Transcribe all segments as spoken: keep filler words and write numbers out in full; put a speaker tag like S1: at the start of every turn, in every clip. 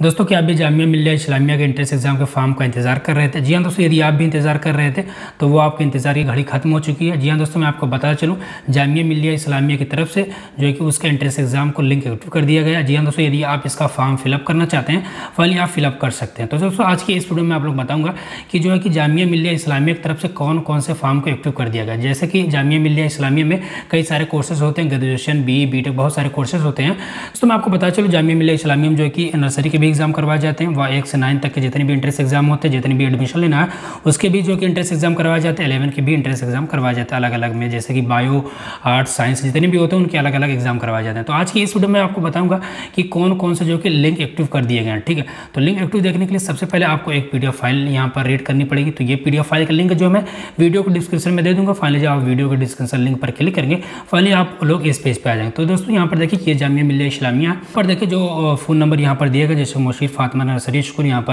S1: दोस्तों क्या आप भी जामिया मिल्लिया इस्लामिया के एंट्रेंस एग्जाम के फॉर्म का इंतजार कर रहे थे? जी हाँ दोस्तों, यदि आप भी इंतजार कर रहे थे तो वो आपके इंतजार की घड़ी खत्म हो चुकी है। जी हाँ दोस्तों, मैं आपको बता चलूँ, जामिया मिल्लिया इस्लामिया की तरफ से जो है कि उसका एंट्रेंस एग्जाम को लिंक एक्टिव कर दिया गया। जी हाँ दोस्तों, यदि आप इसका फॉर्म फिलअप करना चाहते हैं फाइनली आप फिलअप कर सकते हैं। तो दोस्तों आज की इस वीडियो में आप लोग बताऊँगा कि जो है कि जामिया मिल्लिया इस्लामिया की तरफ से कौन कौन से फॉर्म को एक्टिव कर दिया गया। जैसे कि जामिया मिल्लिया इस्लामिया में कई सारे कोर्सेज होते हैं, ग्रेजुएशन, बी बी टेक, बहुत सारे कोर्सेज होते हैं। तो मैं आपको बता चलूँ, जामिया मिल्लिया इस्लामिया में जो है कि नर्सरी के भी एग्जाम करवाए जाते हैं, वह एक से नाइन तक के जितने भी इंट्रेंस एग्जाम होते हैं, जितने भी एडमिशन लेना है उसके भी जो कि इंट्रेंस एग्जाम करवाए जाते हैं, इलेवन के भी इंट्रेंस एग्जाम करवाए जाते हैं अलग अलग में, जैसे कि बायो, आर्ट्स, साइंस जितने भी होते हैं उनके अलग अलग एग्जाम करवाए जाते हैं। तो आज की इस वीडियो में आपको बताऊंगा कि कौन कौन से जो कि लिंक एक्टिव कर दिए गए हैं। ठीक है, तो लिंक एक्टिव देखने के लिए सबसे पहले आपको एक पीडीएफ फाइल यहाँ पर रीड करनी पड़ेगी। तो ये पीडीएफ फाइल का लिंक जो मैं वीडियो को डिस्क्रिप्शन में दे दूंगा। फाइनली जब आप वीडियो के डिस्क्रिप्शन लिंक पर क्लिक करेंगे फाइनली आप लोग इस पेज पे आ जाएंगे। तो दोस्तों यहाँ पर देखिए, ये जामिया मिल्लिया इस्लामिया पर देखिए जो फ़ोन नंबर यहाँ पर दिए गए, जैसे मुशीर फातिमा नर्सरी स्कूल, यहाँ पर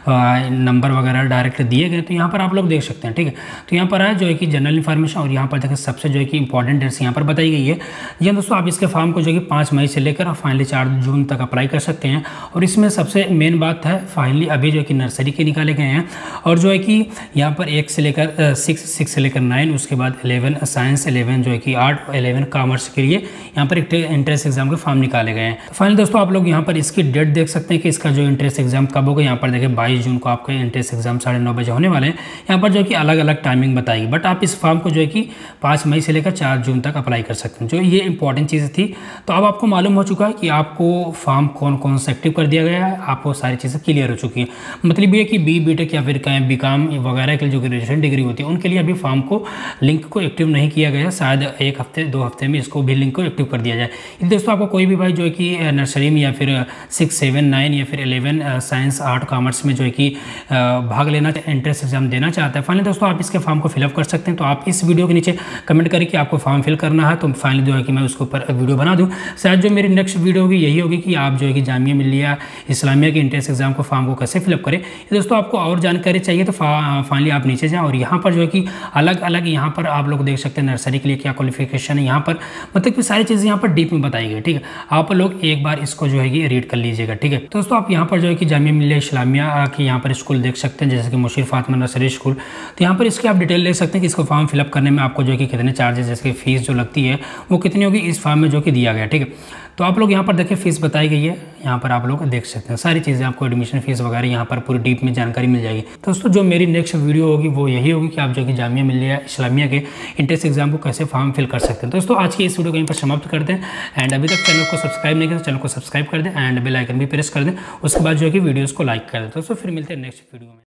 S1: नंबर वगैरह डायरेक्ट दिए गए। तो यहाँ पर आप लोग देख सकते हैं। ठीक है, तो यहाँ पर है जो है कि जनरल इन्फॉर्मेशन, और यहाँ पर देखिए सबसे जो है कि इंपॉर्टेंट डेट्स यहाँ पर बताई गई है। जी दोस्तों, आप इसके फॉर्म को जो है कि पाँच मई से लेकर फाइनली चार जून तक अप्लाई कर सकते हैं। और इसमें सबसे मेन बात है, फाइनली अभी जो है कि नर्सरी के निकाले गए हैं, और जो है कि यहाँ पर एक से लेकर सिक्स सिक्स से लेकर नाइन, उसके बाद इलेवन साइंस, इलेवन जो है कि आर्ट, इलेवन कॉमर्स के लिए यहाँ पर एक एंट्रेंस एग्जाम के फॉर्म निकाले गए हैं। तो फाइनली दोस्तों आप लोग यहाँ पर इसकी डेट देख सकते हैं कि इसका जो एंट्रेंस एग्जाम कब होगा। यहाँ पर देखिए बाईस जून को आपका एंट्रेंस एग्जाम साढ़े नौ बजे होने वाले हैं। यहाँ पर जो है कि अलग अलग टाइमिंग बताएगी, बट आप इस फॉर्म को जो है कि पाँच मई से लेकर चार जून तक अप्लाई कर सकते हैं। जो ये इंपॉर्टेंट चीज़ थी, तो अब आपको मालूम हो चुका है कि आपको फॉर्म कौन कौन सा एक्टिव कर दिया गया है, आपको सारी चीज़ें क्लियर हो चुकी है। मतलब ये कि बी बी टेक या फिर कहें बी कॉम वगैरह के लिए जो ग्रेजुएशन डिग्री होती है उनके लिए अभी फॉर्म को लिंक को एक्टिव नहीं किया गया। शायद एक हफ्ते दो हफ्ते में इसको भी लिंक को एक्टिव कर दिया जाए। दोस्तों आपको कोई भी भाई जो है कि नर्सरी में या फिर सिक्स सेवन नाइन या फिर इलेवन साइंस आर्ट कॉमर्स में जो है कि भाग लेना, एंट्रेंस एग्जाम देना चाहता है, फाइनली दोस्तों आप इसके फॉर्म को फिलअप कर सकते हैं। तो आप इस वीडियो के नीचे कमेंट करें कि आपको फॉर्म फिल करना है, तो फाइनली जो है कि मैं उसके ऊपर वीडियो बना दूं। शायद जो मेरी नेक्स्ट वीडियो होगी यही होगी कि आप जो है कि जामिया मिल्लिया इस्लामिया के एंट्रेंस एग्जाम को फॉर्म को कैसे फिलअप करें। दोस्तों आपको और जानकारी चाहिए तो फाइनली आप नीचे जाएँ, और यहाँ पर जो है कि अलग अलग यहाँ पर आप लोग देख सकते हैं नर्सरी के लिए क्या क्वालिफिकेशन है, यहाँ पर मतलब कि सारी चीज़ें यहाँ पर डीप में बताई गई। ठीक है, आप लोग एक बार इसको जो है कि रीड कर लीजिएगा। ठीक है, दोस्तों आप यहाँ पर जो है कि जामिया मिल्लिया इस्लामिया की यहाँ पर स्कूल देख सकते हैं, जैसे कि मुशीर फातिमा नर्सरी स्कूल। तो यहाँ पर इसके आप डिटेल देख सकते हैं कि इसको फॉर्म फिलअप करने में आपको जो है कि कितने चार्जेस, जैसे कि फीस जो लगती है वो कितनी होगी इस फॉर्म में जो कि दिया गया। ठीक है, तो आप लोग यहाँ पर देखिए फीस बताई गई है, यहाँ पर आप लोग देख सकते हैं सारी चीज़ें, आपको एडमिशन फीस वगैरह यहाँ पर पूरी डीप में जानकारी मिल जाएगी। तो दोस्तों जो मेरी नेक्स्ट वीडियो होगी वो यही होगी कि आप जो कि जामिया मिल्लिया इस्लामिया के एंट्रेंस एग्जाम को कैसे फॉर्म फिल कर सकते हैं। दोस्तों आज की इस वीडियो को यहीं पर समाप्त कर दें, एंड अभी तक चैनल को सब्सक्राइब नहीं किया तो चैनल को सब्सक्राइब कर दें एंड बेल आइकन भी प्रेस कर दें। उसके बाद जो है कि वीडियोज़ को लाइक कर दें। दोस्तों फिर मिलते हैं नेक्स्ट वीडियो में।